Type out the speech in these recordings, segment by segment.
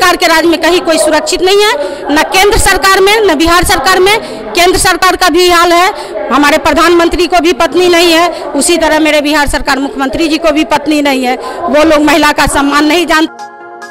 सरकार के राज में कहीं कोई सुरक्षित नहीं है, न केंद्र सरकार में न बिहार सरकार में। केंद्र सरकार का भी हाल है, हमारे प्रधानमंत्री को भी पत्नी नहीं है, उसी तरह मेरे बिहार सरकार मुख्यमंत्री जी को भी पत्नी नहीं है। वो लोग महिला का सम्मान नहीं जानते।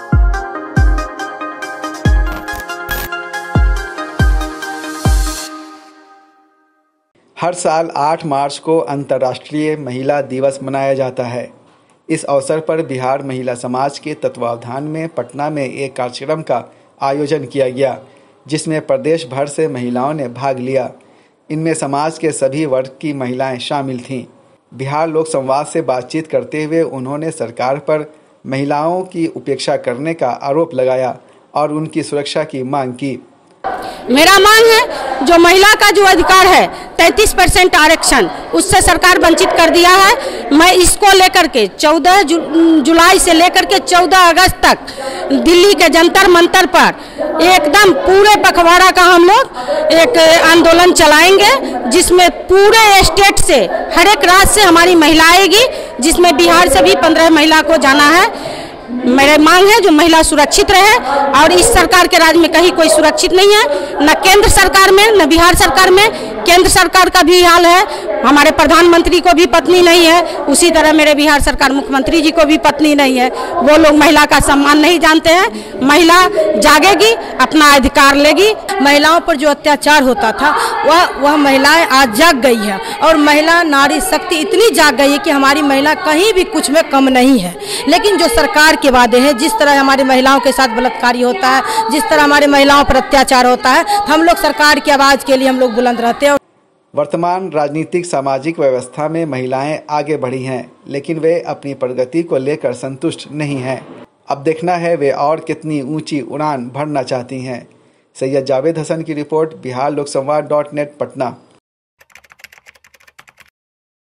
हर साल 8 मार्च को अंतर्राष्ट्रीय महिला दिवस मनाया जाता है। इस अवसर पर बिहार महिला समाज के तत्वावधान में पटना में एक कार्यक्रम का आयोजन किया गया, जिसमें प्रदेश भर से महिलाओं ने भाग लिया। इनमें समाज के सभी वर्ग की महिलाएं शामिल थीं। बिहार लोक संवाद से बातचीत करते हुए उन्होंने सरकार पर महिलाओं की उपेक्षा करने का आरोप लगाया और उनकी सुरक्षा की मांग की। मेरा मांग है, जो महिला का जो अधिकार है 33% आरक्षण, उससे सरकार वंचित कर दिया है। मैं इसको लेकर के 14 जुलाई से लेकर के 14 अगस्त तक दिल्ली के जंतर मंतर पर एकदम पूरे पखवाड़ा का हम लोग एक आंदोलन चलाएंगे, जिसमें पूरे स्टेट से हर एक राज्य से हमारी महिला आएगी, जिसमें बिहार से भी 15 महिला को जाना है। मेरे मांग है जो महिला सुरक्षित रहे, और इस सरकार के राज में कहीं कोई सुरक्षित नहीं है, न केंद्र सरकार में न बिहार सरकार में। केंद्र सरकार का भी हाल है, हमारे प्रधानमंत्री को भी पत्नी नहीं है, उसी तरह मेरे बिहार सरकार मुख्यमंत्री जी को भी पत्नी नहीं है। वो लोग महिला का सम्मान नहीं जानते हैं। महिला जागेगी, अपना अधिकार लेगी। महिलाओं पर जो अत्याचार होता था वह महिलाएं आज जाग गई है, और महिला नारी शक्ति इतनी जाग गई है कि हमारी महिला कहीं भी कुछ में कम नहीं है। लेकिन जो सरकार के वादे हैं, जिस तरह हमारी महिलाओं के साथ बलात्कारी होता है, जिस तरह हमारी महिलाओं पर अत्याचार होता है, तो हम लोग सरकार की आवाज़ के लिए हम लोग बुलंद रहते हैं। वर्तमान राजनीतिक सामाजिक व्यवस्था में महिलाएं आगे बढ़ी हैं, लेकिन वे अपनी प्रगति को लेकर संतुष्ट नहीं हैं। अब देखना है वे और कितनी ऊंची उड़ान भरना चाहती हैं। सैयद जावेद हसन की रिपोर्ट, बिहार लोक संवाद .net पटना।